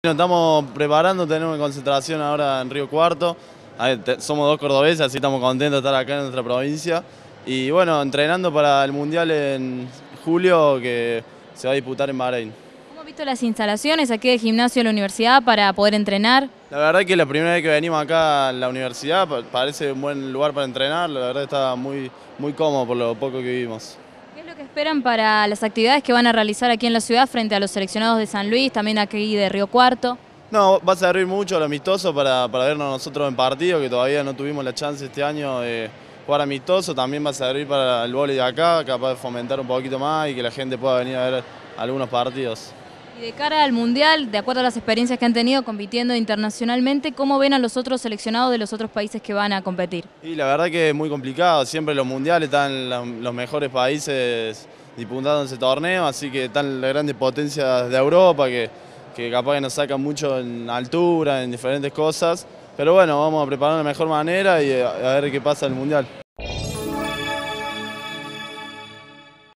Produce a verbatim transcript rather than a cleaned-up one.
Nos estamos preparando, tenemos concentración ahora en Río Cuarto. Somos dos cordobeses, así estamos contentos de estar acá en nuestra provincia. Y bueno, entrenando para el Mundial en julio que se va a disputar en Bahrein. ¿Cómo has visto las instalaciones aquí del gimnasio de la universidad para poder entrenar? La verdad que la primera vez que venimos acá a la universidad parece un buen lugar para entrenar, la verdad está muy, muy cómodo por lo poco que vivimos. ¿Qué es lo que esperan para las actividades que van a realizar aquí en la ciudad frente a los seleccionados de San Luis, también aquí de Río Cuarto? No, va a servir mucho lo amistoso para, para vernos nosotros en partido, que todavía no tuvimos la chance este año de jugar amistoso. También va a servir para el vóley de acá, capaz de fomentar un poquito más y que la gente pueda venir a ver algunos partidos. Y de cara al Mundial, de acuerdo a las experiencias que han tenido compitiendo internacionalmente, ¿cómo ven a los otros seleccionados de los otros países que van a competir? Y la verdad que es muy complicado, siempre los mundiales están los mejores países disputando ese torneo, así que están las grandes potencias de Europa que, que capaz que nos sacan mucho en altura, en diferentes cosas, pero bueno, vamos a preparar de la mejor manera y a ver qué pasa en el Mundial.